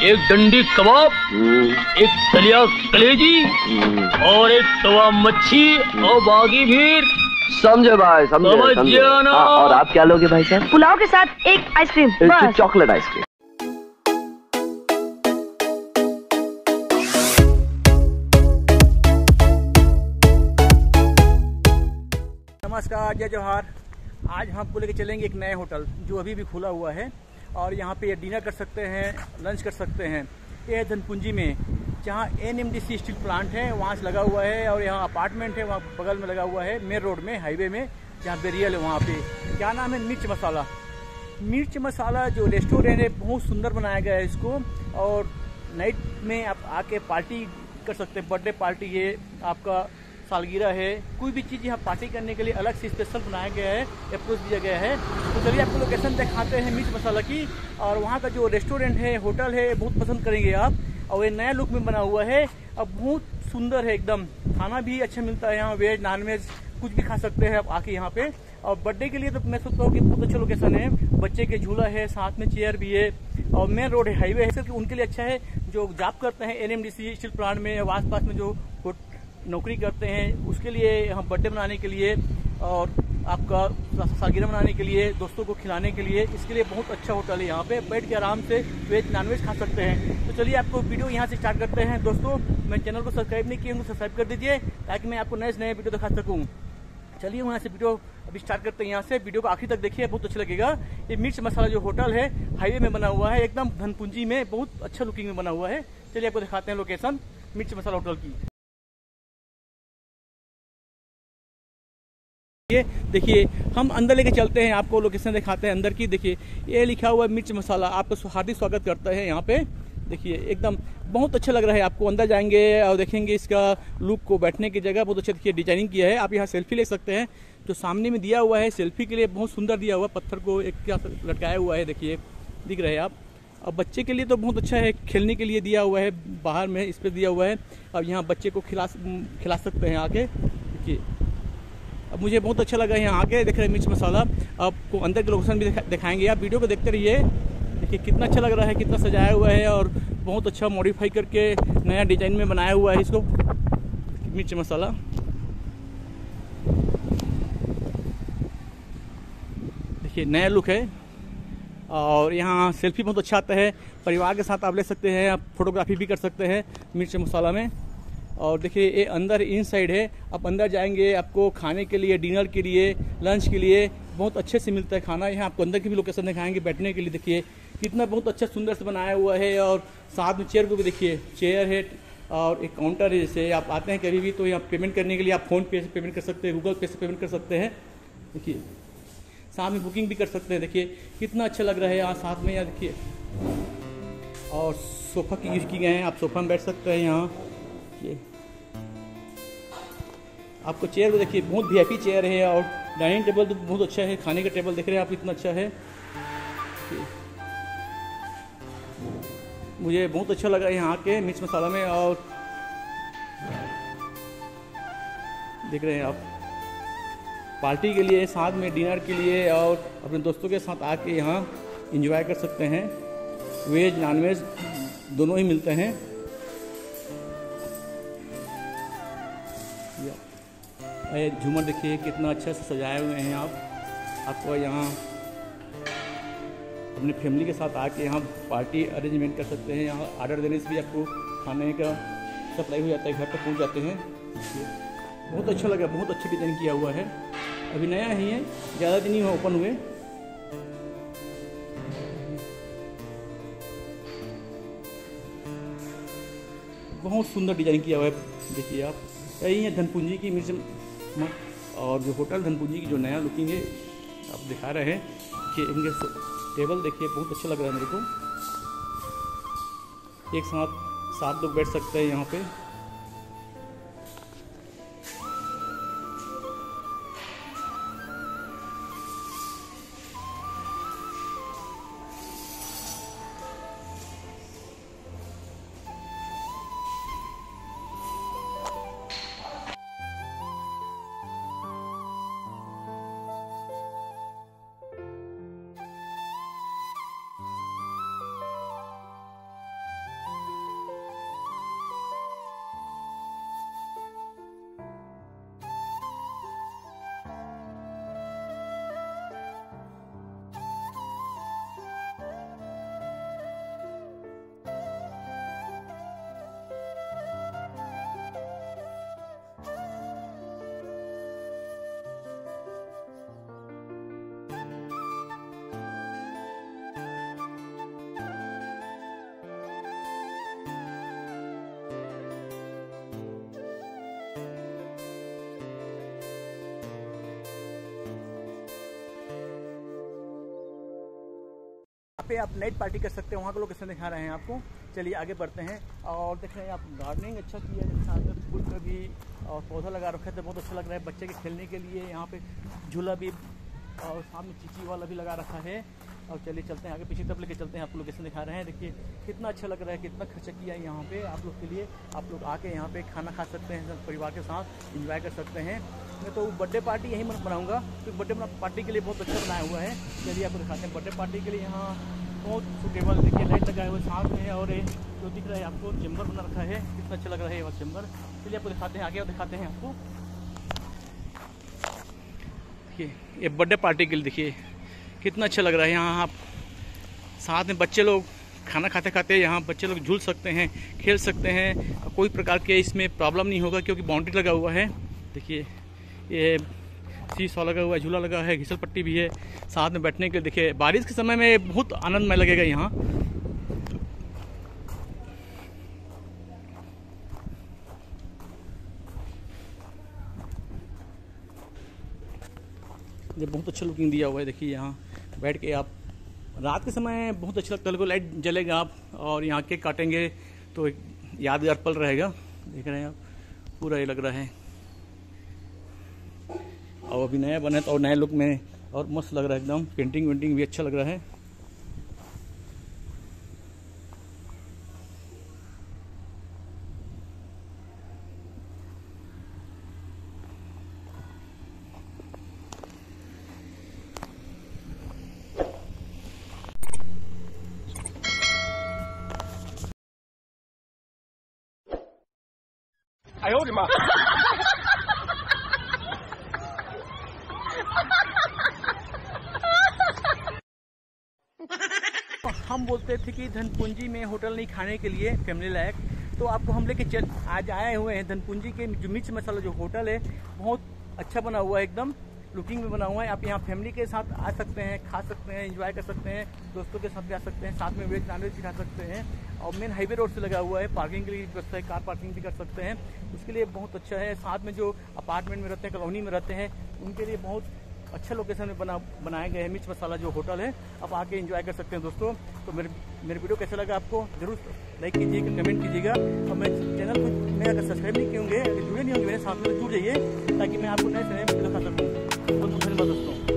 एक डंडी कबाब, एक दलिया कलेजी और एक तवा मच्छी और बाकी भीड़। समझे भाई, समझे। और आप क्या लोगे भाई साहब? पुलाव के साथ एक आइसक्रीम, चॉकलेट आइसक्रीम। नमस्कार, जय जौहार। आज हम आपको लेके चलेंगे एक नए होटल जो अभी भी खुला हुआ है और यहाँ पे डिनर कर सकते हैं, लंच कर सकते हैं। ये है धनपुंजी में, जहाँ NMDC स्टील प्लांट है वहाँ से लगा हुआ है और यहाँ अपार्टमेंट है, वहाँ बगल में लगा हुआ है, मेन रोड में, हाईवे में, जहाँ बेरियल है। वहाँ पे क्या नाम है, मिर्च मसाला। मिर्च मसाला जो रेस्टोरेंट है, बहुत सुंदर बनाया गया है इसको। और नाइट में आप आके पार्टी कर सकते हैं, बर्थडे पार्टी है, आपका सालगिरह है, कोई भी चीज़ यहाँ पार्टी करने के लिए अलग से स्पेशल बनाया गया है, अप्रोच दिया गया है। तो चलिए आपको लोकेशन दिखाते हैं मिर्च मसाला की। और वहाँ का जो रेस्टोरेंट है, होटल है, बहुत पसंद करेंगे आप। और ये नया लुक में बना हुआ है, अब बहुत सुंदर है एकदम। खाना भी अच्छा मिलता है यहाँ, वेज नॉन वेज कुछ भी खा सकते हैं आप आके यहाँ पे। और बर्थडे के लिए तो मैं सोचता हूँ कि बहुत अच्छा लोकेशन है। बच्चे के झूला है, साथ में चेयर भी है और मेन रोड है, हाईवे है। उनके लिए अच्छा है जो जॉब करते हैं NMDC स्टील प्लांट में, आस पास में जो नौकरी करते हैं, उसके लिए हम बर्थडे मनाने के लिए और आपका सालगिरह मनाने के लिए, दोस्तों को खिलाने के लिए, इसके लिए बहुत अच्छा होटल है। यहाँ पे बैठ के आराम से वेज नॉनवेज खा सकते हैं। तो चलिए आपको वीडियो यहाँ से स्टार्ट करते हैं। दोस्तों, मैं चैनल को सब्सक्राइब नहीं किए, सब्सक्राइब कर दीजिए ताकि मैं आपको नए नए वीडियो दिखा सकूँ। चलिए वहाँ से वीडियो अभी स्टार्ट करते हैं। यहाँ से वीडियो को आखिर तक देखिए, बहुत अच्छा लगेगा। ये मिर्च मसाला जो होटल है, हाईवे में बना हुआ है, एकदम धनपुंजी में, बहुत अच्छा लुकिंग में बना हुआ है। चलिए आपको दिखाते हैं लोकेशन मिर्च मसाला होटल की। देखिए, हम अंदर लेके चलते हैं, आपको लोकेशन दिखाते हैं अंदर की। देखिए, ये लिखा हुआ है मिर्च मसाला, आपका हार्दिक स्वागत करता है यहाँ पे। देखिए, एकदम बहुत अच्छा लग रहा है। आपको अंदर जाएंगे और देखेंगे इसका लुक को, बैठने की जगह बहुत अच्छा देखिए डिजाइनिंग किया है। आप यहाँ सेल्फी ले सकते हैं, जो सामने में दिया हुआ है सेल्फी के लिए बहुत सुंदर दिया हुआ है। पत्थर को एक क्या लटकाया हुआ है, देखिए दिख रहे हैं आप। अब बच्चे के लिए तो बहुत अच्छा है, खेलने के लिए दिया हुआ है, बाहर में इस पर दिया हुआ है। अब यहाँ बच्चे को खिला सकते हैं आके। देखिए, अब मुझे बहुत अच्छा लगा यहाँ आके। देख रहे हैं मिर्च मसाला। आपको अंदर के लोकेशन भी दिखाएंगे, आप वीडियो को देखते रहिए। देखिए कितना अच्छा लग रहा है, कितना सजाया हुआ है और बहुत अच्छा मॉडिफाई करके नया डिजाइन में बनाया हुआ है इसको, मिर्च मसाला। देखिए नया लुक है और यहाँ सेल्फी बहुत अच्छा आता है। परिवार के साथ आप ले सकते हैं, आप फोटोग्राफी भी कर सकते हैं मिर्च मसाला में। और देखिए ये अंदर इन साइड है, आप अंदर जाएंगे, आपको खाने के लिए, डिनर के लिए, लंच के लिए बहुत अच्छे से मिलता है खाना। यहाँ आपको अंदर की भी लोकेशन दिखाएंगे बैठने के लिए। देखिए कितना बहुत अच्छा सुंदर से बनाया हुआ है। और साथ में चेयर को भी देखिए, चेयर है और एक काउंटर है। जैसे आप आते हैं कभी भी तो यहाँ पेमेंट करने के लिए आप फ़ोन पे से पेमेंट कर सकते हैं, गूगल पे से पेमेंट कर सकते हैं। देखिए साथ में बुकिंग भी कर सकते हैं। देखिए कितना अच्छा लग रहा है यहाँ साथ में। यहाँ देखिए, और सोफ़ा की यूज़ की गए हैं, आप सोफ़ा में बैठ सकते हैं यहाँ। ये आपको चेयर को देखिए, बहुत VIP चेयर है। और डाइनिंग टेबल तो बहुत अच्छा है, खाने का टेबल देख रहे हैं आप कितना अच्छा है। मुझे बहुत अच्छा लगा यहाँ के मिर्च मसाला में। और देख रहे हैं आप, पार्टी के लिए, साथ में डिनर के लिए और अपने दोस्तों के साथ आके यहाँ एंजॉय कर सकते हैं। वेज नॉनवेज दोनों ही मिलते हैं। झूमर देखिए कितना अच्छा से सजाए हुए हैं आप। आपको यहाँ अपने फैमिली के साथ आके यहाँ पार्टी अरेंजमेंट कर सकते हैं। यहाँ ऑर्डर देने से भी आपको खाने का सप्लाई हो जाता है, घर तक पहुँच जाते हैं। बहुत अच्छा लगा, बहुत अच्छा डिज़ाइन किया हुआ है। अभी नया ही है, ज़्यादा दिन ही ओपन हुए। बहुत सुंदर डिज़ाइन किया हुआ है। देखिए आप, यही है धनपुंजी की मिर्च और जो होटल धनपुंजी की जो नया लुकिंग है आप दिखा रहे हैं कि इनके टेबल देखिए बहुत अच्छा लग रहा है मेरे को। एक साथ 7 लोग बैठ सकते हैं यहाँ पे। यहाँ पे आप नाइट पार्टी कर सकते हैं, वहाँ का लोकेशन दिखा रहे हैं आपको। चलिए आगे बढ़ते हैं। और देख रहे हैं आप गार्डनिंग अच्छा किया है, साथ में फूल का भी और पौधा लगा रखा है, तो बहुत अच्छा लग रहा है बच्चे के खेलने के लिए। यहाँ पे झूला भी और सामने चीची वाला भी लगा रखा है। और चलिए चलते हैं आगे, पीछे तब लेके चलते हैं, आपको लोकेशन दिखा रहे हैं। देखिए कितना अच्छा लग रहा है, कितना खर्चा किया है यहाँ पे आप लोग के लिए। आप लोग आके यहाँ पे खाना खा सकते हैं, परिवार के साथ एंजॉय कर सकते हैं। मैं तो बर्थडे पार्टी यहीं बनाऊंगा, क्योंकि बर्थडे पार्टी के लिए बहुत अच्छा बनाया हुआ है। चलिए आपको दिखाते हैं बर्थडे पार्टी के लिए। यहाँ बहुत सूटेबल देखिए लाइट लगाए हुए साथ में है, और जो दिख रहा है आपको चैम्बर बना रखा है, कितना अच्छा लग रहा है ये चैम्बर। चलिए आपको दिखाते हैं आगे, और दिखाते हैं आपको। देखिए ये बर्थडे पार्टी के लिए देखिए कितना अच्छा लग रहा है। यहाँ आप साथ में बच्चे लोग खाना खाते खाते यहाँ बच्चे लोग झूल सकते हैं, खेल सकते हैं, कोई प्रकार के इसमें प्रॉब्लम नहीं होगा, क्योंकि बाउंड्री लगा हुआ है। देखिए ये सीसॉ लगा हुआ है, झूला लगा है, घिसल पट्टी भी है साथ में बैठने के लिए। देखिए बारिश के समय में बहुत आनंदमय लगेगा यहाँ। ये बहुत अच्छा लुकिंग दिया हुआ है। देखिए यहाँ बैठ के आप रात के समय बहुत अच्छा लगता है, को लाइट जलेगा आप और यहाँ केक काटेंगे तो यादगार पल रहेगा। देख रहे हैं आप पूरा ये लग रहा है, और अभी नया बना है तो और नए लुक में और मस्त लग रहा है एकदम। पेंटिंग वेंटिंग भी अच्छा लग रहा है। हम बोलते थे कि धनपुंजी में होटल नहीं खाने के लिए फैमिली लायक, तो आपको हम लेके आज आए हुए हैं धनपुंजी के जो मिर्च मसाला जो होटल है, बहुत अच्छा बना हुआ है, एकदम लुकिंग में बना हुआ है। आप यहाँ फैमिली के साथ आ सकते हैं, खा सकते हैं, एंजॉय कर सकते हैं, दोस्तों के साथ भी आ सकते हैं, साथ में वेज नॉन वेज भी खा सकते हैं। और मेन हाईवे रोड से लगा हुआ है, पार्किंग के लिए व्यवस्था है, कार पार्किंग भी कर सकते हैं, उसके लिए बहुत अच्छा है। साथ में जो अपार्टमेंट में रहते हैं, कॉलोनी में रहते हैं, उनके लिए बहुत अच्छा लोकेशन में बनाया गया है मिर्च मसाला जो होटल है। आप आके एंजॉय कर सकते हैं दोस्तों। तो मेरे वीडियो कैसा लगा आपको जरूर लाइक कीजिएगा, कमेंट कीजिएगा, और मेरे चैनल को मैं अगर सब्सक्राइब नहीं किए होंगे, जुड़े नहीं होंगे मेरे साथ में, जुड़ जाइए ताकि मैं आपको नए समय में दिखा सकूँ। बहुत धन्यवाद दोस्तों।